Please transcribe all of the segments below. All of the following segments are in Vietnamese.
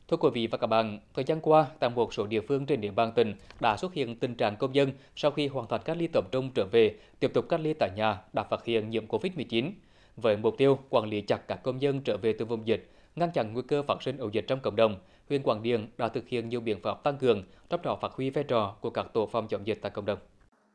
Thưa quý vị và các bạn, thời gian qua, tại một số địa phương trên địa bàn tỉnh đã xuất hiện tình trạng công dân sau khi hoàn thành cách ly tập trung trở về, tiếp tục cách ly tại nhà đã phát hiện nhiễm COVID-19. Với mục tiêu quản lý chặt các công dân trở về từ vùng dịch, ngăn chặn nguy cơ phát sinh ổ dịch trong cộng đồng, huyện Quảng Điền đã thực hiện nhiều biện pháp tăng cường, trong đó phát huy vai trò của các tổ phòng chống dịch tại cộng đồng.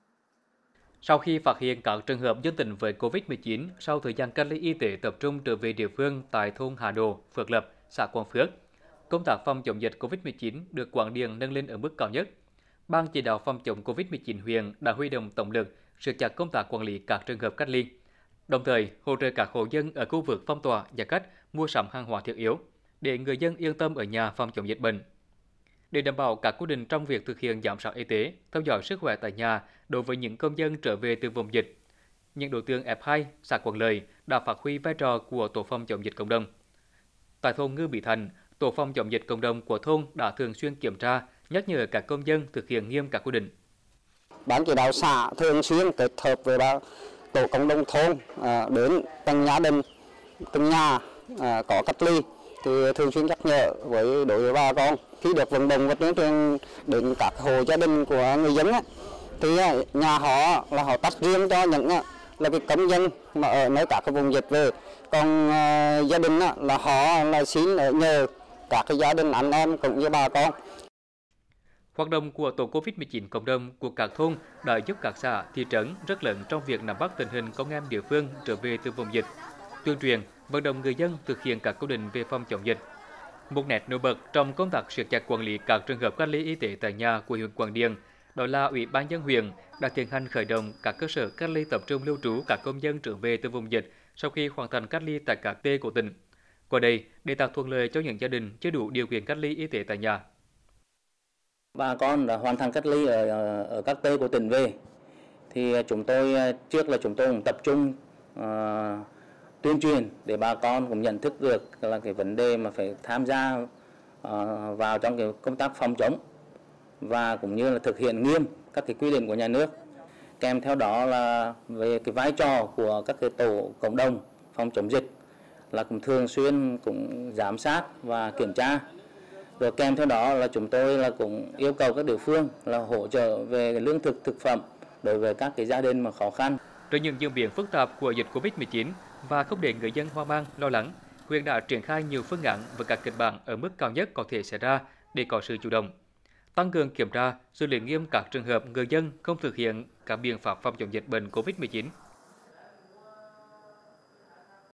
Sau khi phát hiện các trường hợp dương tính với COVID-19 sau thời gian cách ly y tế tập trung trở về địa phương tại thôn Hà Đồ, Phước Lập, xã Quang Phước, công tác phòng chống dịch COVID-19 được Quảng Điền nâng lên ở mức cao nhất. Ban chỉ đạo phòng chống COVID-19 huyện đã huy động tổng lực siết chặt công tác quản lý các trường hợp cách ly, đồng thời hỗ trợ các hộ dân ở khu vực phong tỏa và cách mua sắm hàng hóa thiết yếu để người dân yên tâm ở nhà phòng chống dịch bệnh. Để đảm bảo các quy định trong việc thực hiện giám sát y tế, theo dõi sức khỏe tại nhà đối với những công dân trở về từ vùng dịch, những đối tượng F2, xã Quảng Lợi đã phát huy vai trò của tổ phòng chống dịch cộng đồng. Tại thôn Ngư Mỹ Thành, tổ phòng chống dịch cộng đồng của thôn đã thường xuyên kiểm tra, nhắc nhở các công dân thực hiện nghiêm các quy định. Ban chỉ đạo xã thường xuyên kết hợp với tổ cộng đồng thôn đến từng gia đình, từng nhà có cách ly thì thường xuyên nhắc nhở đối với bà con. Khi được vận động và tuyên truyền đến các hộ gia đình của người dân thì nhà họ là họ tách riêng cho những là cái công dân mà ở nơi các cái vùng dịch về, còn gia đình là họ là xin ở nhờ các cái gia đình anh em cũng như bà con. Hoạt động của tổ COVID-19 cộng đồng của các thôn đã giúp các xã, thị trấn rất lớn trong việc nắm bắt tình hình công em địa phương trở về từ vùng dịch, tuyên truyền, vận động người dân thực hiện các quy định về phòng chống dịch. Một nét nổi bật trong công tác siết chặt quản lý các trường hợp cách ly y tế tại nhà của huyện Quảng Điền, đó là Ủy ban nhân dân huyện đã tiến hành khởi động các cơ sở cách ly tập trung lưu trú các công dân trở về từ vùng dịch sau khi hoàn thành cách ly tại các T của tỉnh. Qua đây, để tạo thuận lợi cho những gia đình chưa đủ điều kiện cách ly y tế tại nhà. Bà con đã hoàn thành cách ly ở các T của tỉnh về, thì chúng tôi cũng tập trung tuyên truyền để bà con cũng nhận thức được là cái vấn đề mà phải tham gia vào trong cái công tác phòng chống và cũng như là thực hiện nghiêm các cái quy định của nhà nước. Kèm theo đó là về cái vai trò của các cái tổ cộng đồng phòng chống dịch là cũng thường xuyên cũng giám sát và kiểm tra. Rồi kèm theo đó là chúng tôi là cũng yêu cầu các địa phương là hỗ trợ về lương thực, thực phẩm đối với các cái gia đình mà khó khăn. Trước những diễn biến phức tạp của dịch Covid-19 và không để người dân hoang mang, lo lắng, huyện đã triển khai nhiều phương án và các kịch bản ở mức cao nhất có thể xảy ra để có sự chủ động. Tăng cường kiểm tra, xử lý nghiêm các trường hợp người dân không thực hiện các biện pháp phòng chống dịch bệnh Covid-19.